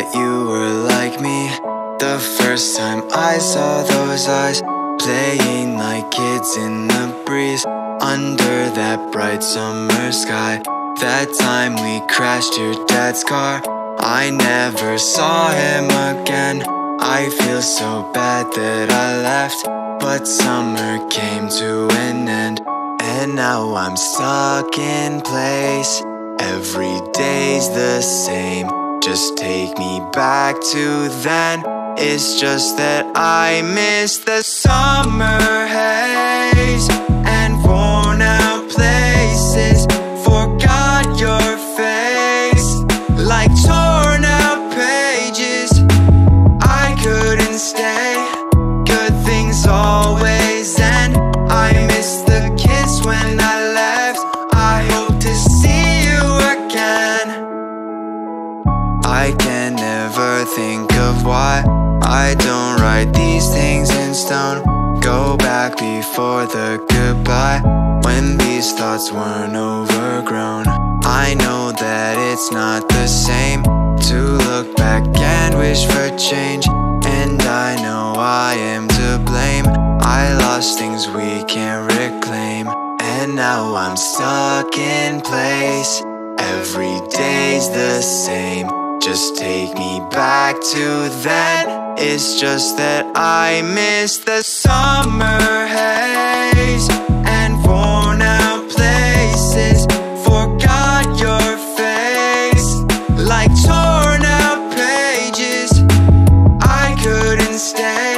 that you were like me. The first time I saw those eyes playing like kids in the breeze, under that bright summer sky. That time we crashed your dad's car, I never saw him again. I feel so bad that I left, but summer came to an end, and now I'm stuck in place. Every day's the same, just take me back to then. It's just that I miss the summer haze and worn out places. Forgot your face like torn out pages. I couldn't stay, good things always end. I miss the kiss when I left, I hope to see you again. I can never think of why I don't write these things in stone. Go back before the goodbye, when these thoughts weren't overgrown. I know that it's not the same to look back and wish for change, and I know I am to blame. I lost things we can't reclaim, and now I'm stuck in place. Every day's the same, just take me back to then. It's just that I miss the summer haze and worn out places. Forgot your face like torn out pages. I couldn't stay,